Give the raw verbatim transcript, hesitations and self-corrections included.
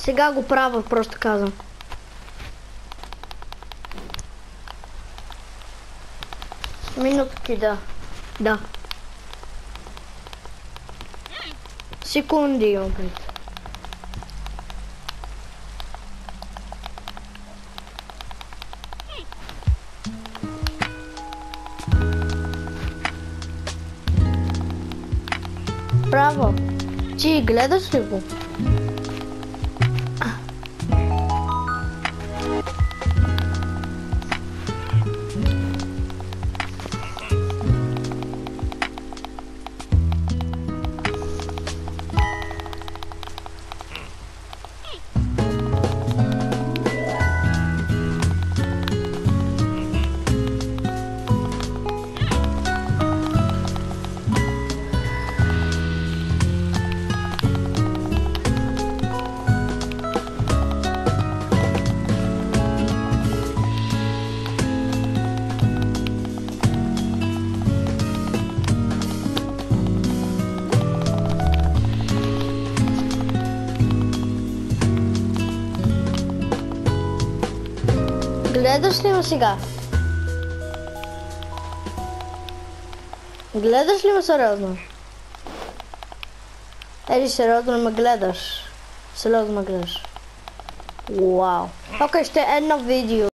Сега го правя, просто казвам. Минутки, да. Да. Секунди имам пред. Браво! Ти гледаш ли го? Гледаш ли ме сега? Гледаш ли ме сериозно? Ели, сериозно ме гледаш. Сериозно ме гледаш. Вау. Окей, ще е едно видео.